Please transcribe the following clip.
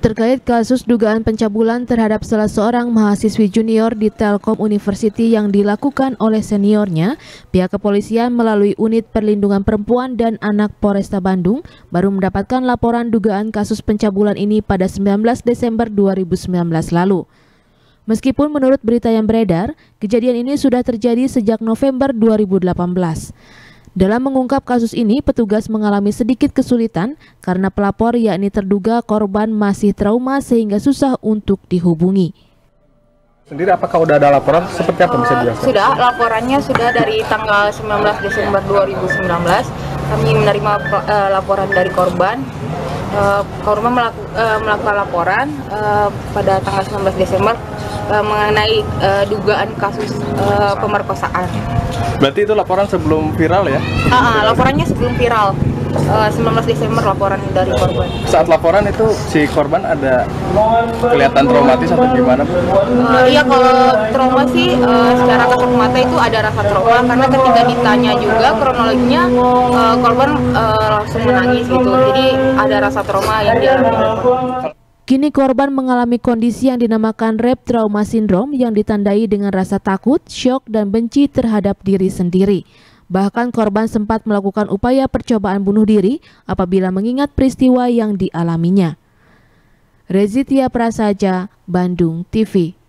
Terkait kasus dugaan pencabulan terhadap salah seorang mahasiswi junior di Telkom University yang dilakukan oleh seniornya, pihak kepolisian melalui Unit Perlindungan Perempuan dan Anak Polresta Bandung baru mendapatkan laporan dugaan kasus pencabulan ini pada 19 Desember 2019 lalu. Meskipun menurut berita yang beredar, kejadian ini sudah terjadi sejak November 2018. Dalam mengungkap kasus ini, petugas mengalami sedikit kesulitan karena pelapor yakni terduga korban masih trauma sehingga susah untuk dihubungi. Sendiri apakah udah ada laporan seperti apa bisa dijelaskan? Sudah, laporannya sudah dari tanggal 19 Desember 2019. Kami menerima laporan dari korban. Korban melakukan laporan pada tanggal 19 Desember mengenai dugaan kasus pemerkosaan. Berarti itu laporan sebelum viral ya? Laporannya sebelum viral. 19 Desember laporan dari korban. Saat laporan itu si korban ada kelihatan traumatis atau gimana? Iya, kalau trauma sih secara kasat mata itu ada rasa trauma karena ketika ditanya juga kronologinya korban langsung menangis gitu. Jadi ada rasa trauma yang dialami. Kini korban mengalami kondisi yang dinamakan rep trauma syndrome yang ditandai dengan rasa takut, syok, dan benci terhadap diri sendiri. Bahkan korban sempat melakukan upaya percobaan bunuh diri apabila mengingat peristiwa yang dialaminya. Rezitia Prasaja, Bandung TV.